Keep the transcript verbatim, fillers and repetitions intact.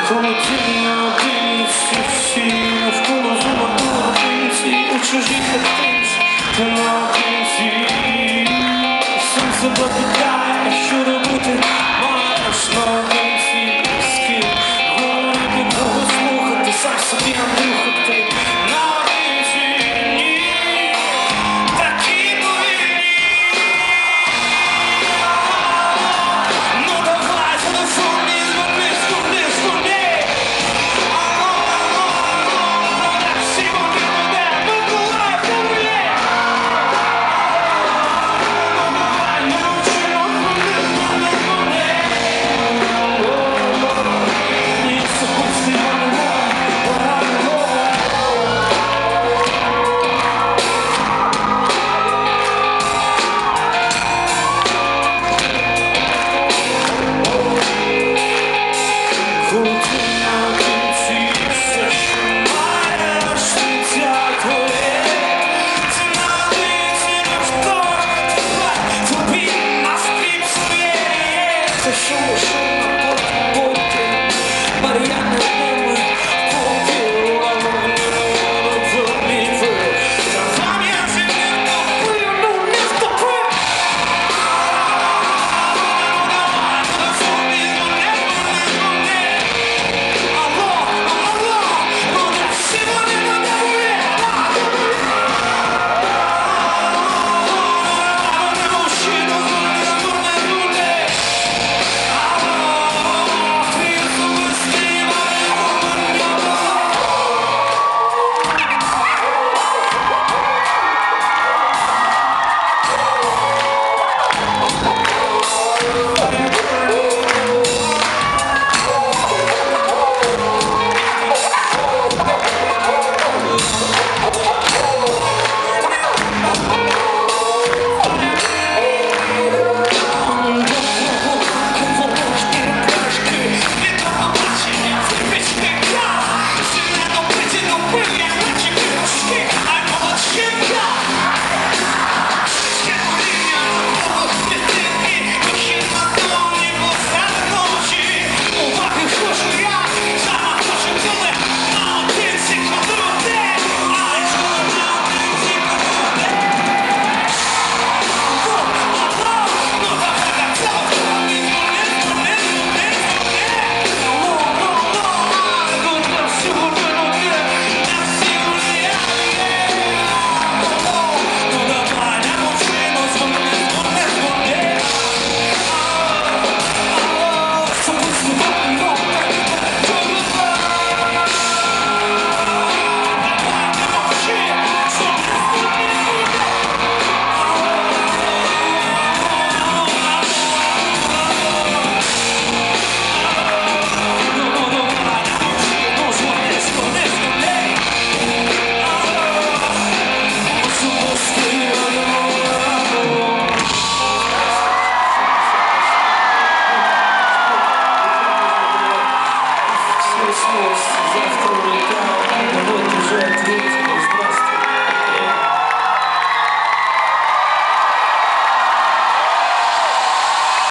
Холодильні одиниці, всі навколо золотої одиниці, у чужій хатинці, ти наодинці. Сам себе питає, що робити маєш наодинці. З ким говорити, кого слухати, сам собі Андрюха, ти наодинці. Ні, такі повільні. Ну давай, телефон, не зверни, зверни, зверни. Завтра улетал, вот уже ответ.